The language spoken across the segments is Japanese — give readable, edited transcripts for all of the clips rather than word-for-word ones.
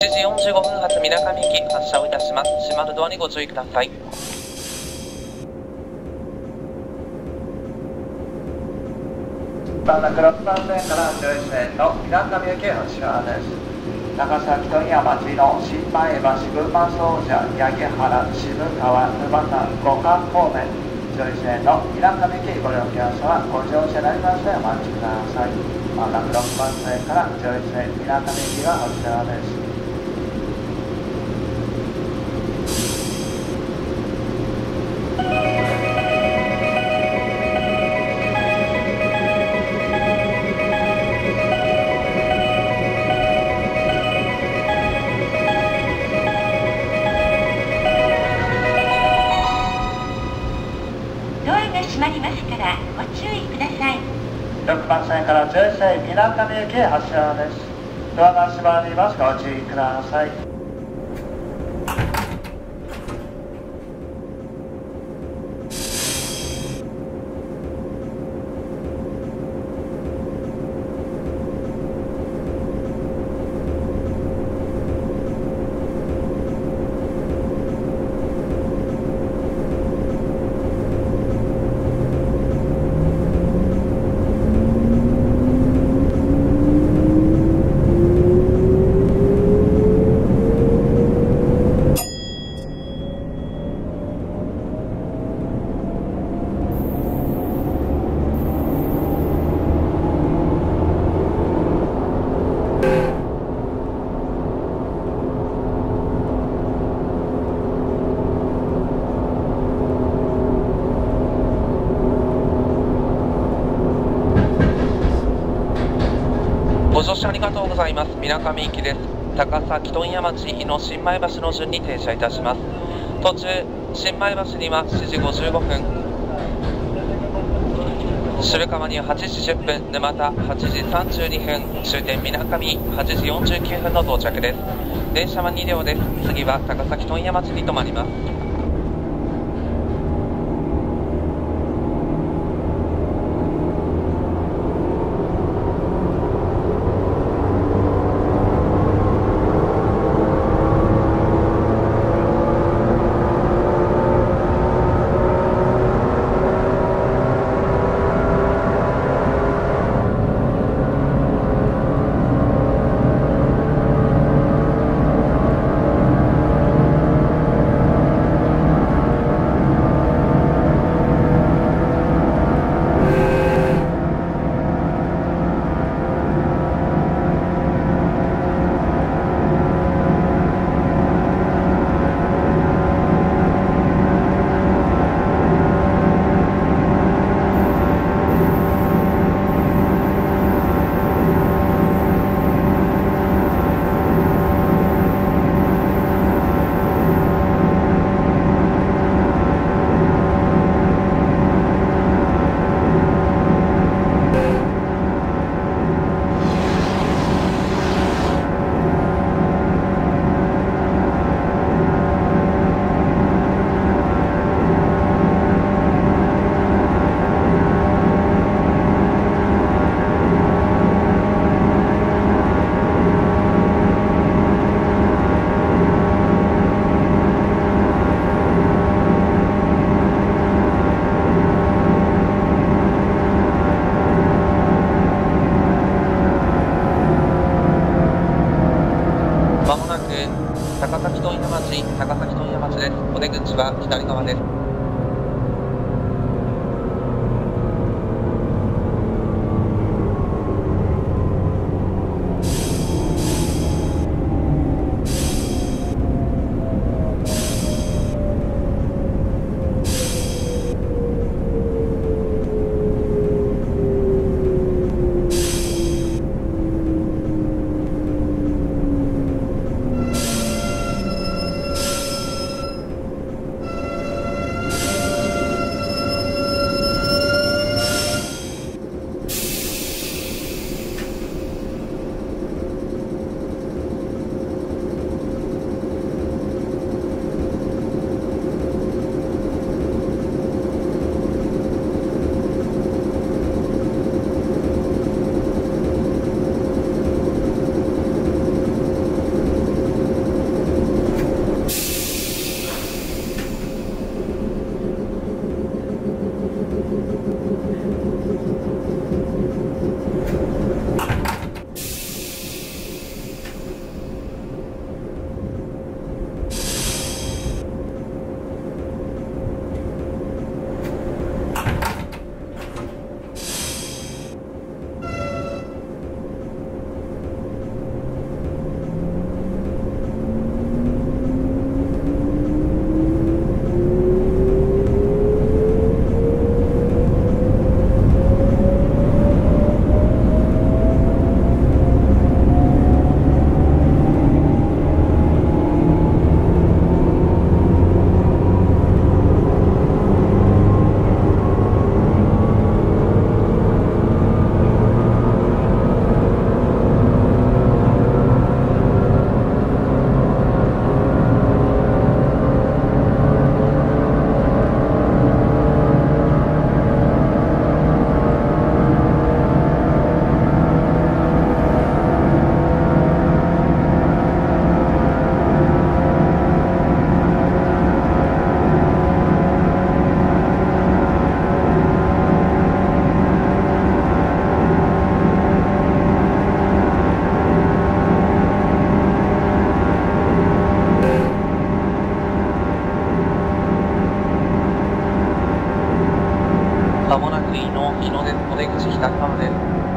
7時45分発みなかみ行き発車をいたします。閉まるドアにご注意ください。 6番線から11線のみなかみ行き発車です。長崎問屋町の新前橋群馬総社八木原渋川沼田五反方面11線のみなかみ行きご利用客様はご乗車になりましてお待ちください。まもなく6番線から11線みなかみ行きが発車です。6番線から11線みなかみ行き発車です。ドアが閉まります。ご注意ください。 ご乗車ありがとうございます。みなかみ行きです。高崎問屋町日野新米橋の順に停車いたします。途中新米橋には7時55分、渋川には8時10分、沼田8時32分、終点みなかみ8時49分の到着です。電車は2両です。次は高崎問屋町に停まります。高崎問屋町です。お出口は左側です。 お出口左側です。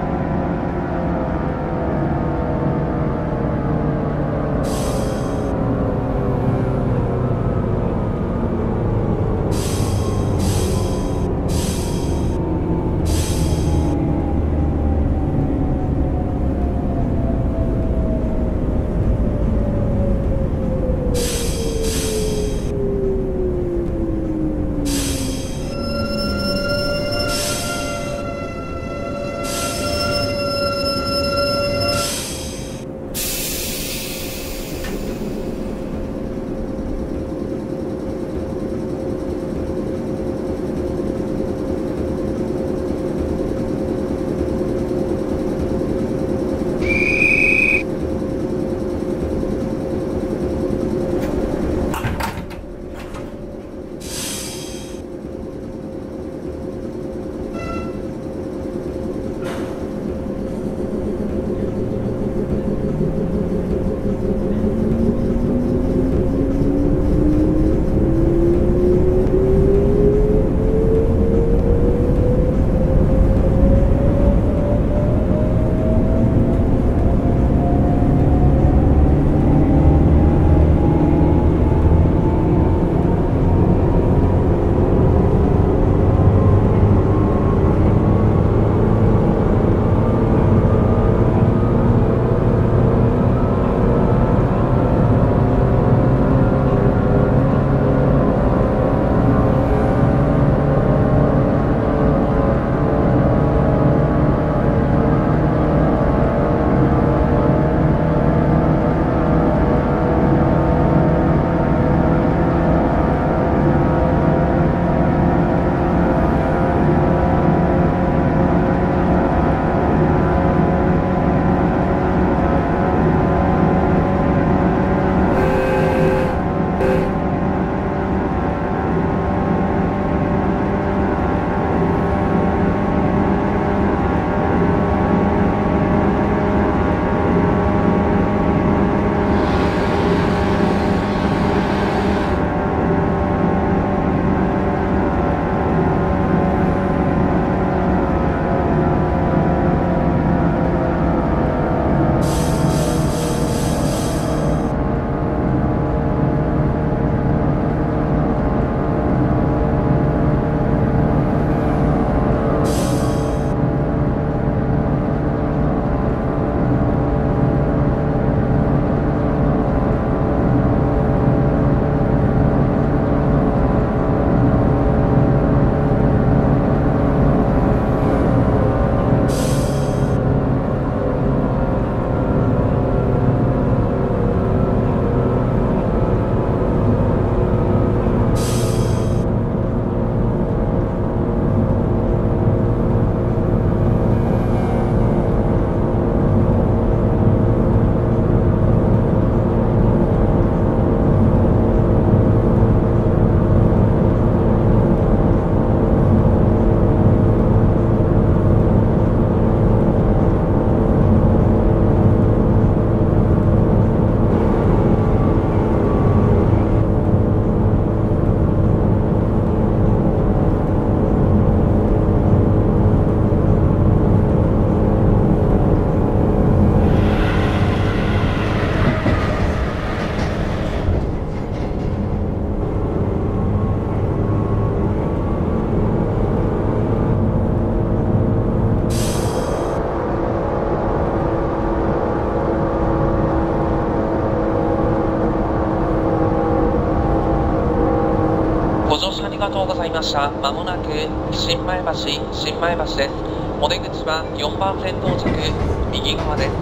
ありがとうございました。まもなく新前橋です。お出口は4番線到着右側です。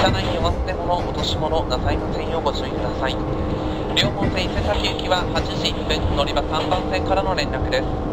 車内にお忘れ物、落とし物なさいませんようご注意ください。両本線伊勢崎行きは8時1分、乗り場3番線からの連絡です。